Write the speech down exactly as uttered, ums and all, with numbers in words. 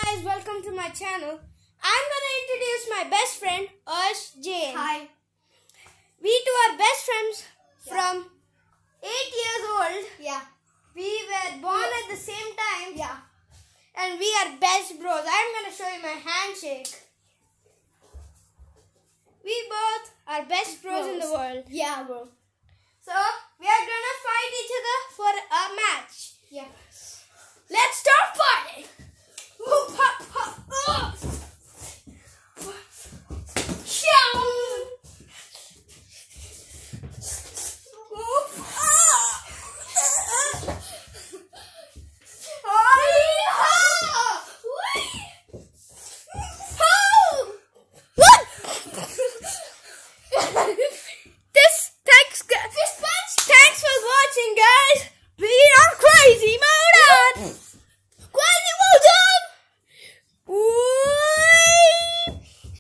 guys, welcome to my channel. I'm gonna introduce my best friend Ash Jain. Hi. We two are best friends Yeah. from eight years old. Yeah. We were born at the same time. Yeah. And we are best bros. I'm gonna show you my handshake. We both are best bros in the world. Yeah, bro. So we are gonna fight each other for a match. Yeah. Let's start fighting.